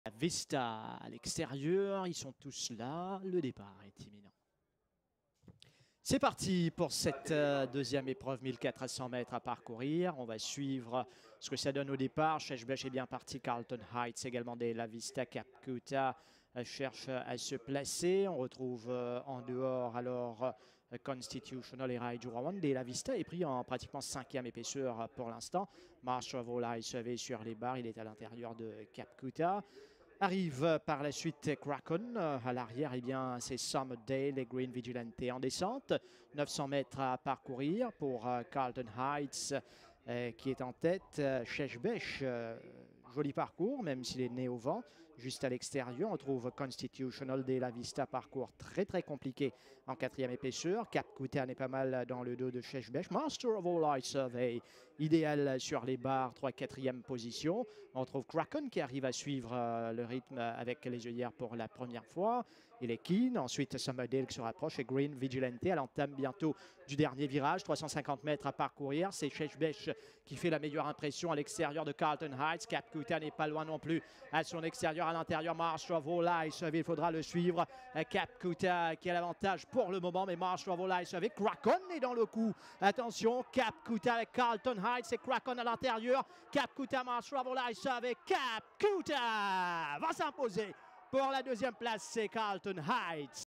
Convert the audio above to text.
Vista à l'extérieur, ils sont tous là, le départ est imminent. C'est parti pour cette deuxième épreuve, 1400 mètres à parcourir. On va suivre ce que ça donne au départ. Cheshbesh est bien parti, Carlton Heights également des La Vista, Cap Kuta cherche à se placer. On retrouve en dehors alors Constitutional et Raijurawan des La Vista est pris en pratiquement 5e épaisseur pour l'instant. Marsh of All Eyes se sur les barres, il est à l'intérieur de Cap Kuta. Arrive par la suite Kraken. À l'arrière, eh bien, c'est Summerdale et Green Vigilante en descente. 900 mètres à parcourir pour Carlton Heights qui est en tête. Cheshbesh, joli parcours, même s'il est né au vent. Juste à l'extérieur, on trouve Constitutional de La Vista, parcours très compliqué en 4e épaisseur. Cap Kuta n'est pas mal dans le dos de Cheshbesh. Master of All Eye Survey, idéal sur les barres, 3-4e position. On trouve Kraken qui arrive à suivre le rythme avec les œillères pour la première fois. Il est keen. Ensuite, Summerdale qui se rapproche et Green Vigilante à l'entame bientôt du dernier virage. 350 mètres à parcourir. C'est Cheshbesh qui fait la meilleure impression à l'extérieur de Carlton Heights. Cap Kuta n'est pas loin non plus à son extérieur. À l'intérieur, Marsh of All Eyes, il faudra le suivre. Cap Kuta qui a l'avantage pour le moment, mais Marsh of All Eyes avec Kraken est dans le coup. Attention, Cap Kuta avec Carlton Heights et Kraken à l'intérieur. Cap Kuta, Marsh of All Eyes avec Cap Kuta va s'imposer. Pour la deuxième place, c'est Carlton Heights.